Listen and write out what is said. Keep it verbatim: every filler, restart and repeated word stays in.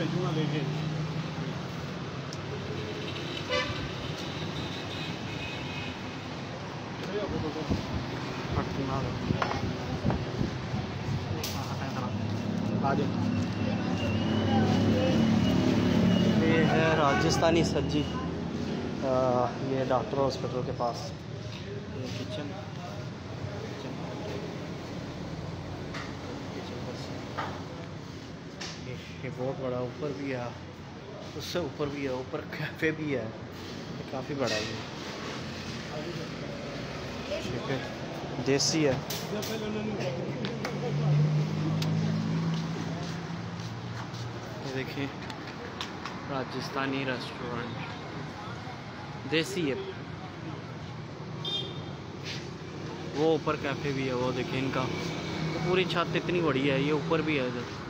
भेजूंगा लेके। ये है राजस्थानी सब्जी, ये डॉक्टर हॉस्पिटल के पास। ये किचन ये, ये बहुत बड़ा ऊपर भी है, उससे ऊपर भी है, ऊपर कैफ़े भी है, ये काफ़ी बड़ा है। ये देसी है। ये देखिए राजस्थानी रेस्टोरेंट, देसी है। वो ऊपर कैफ़े भी है, वो देखिए इनका पूरी छत इतनी बड़ी है, ये ऊपर भी है इधर।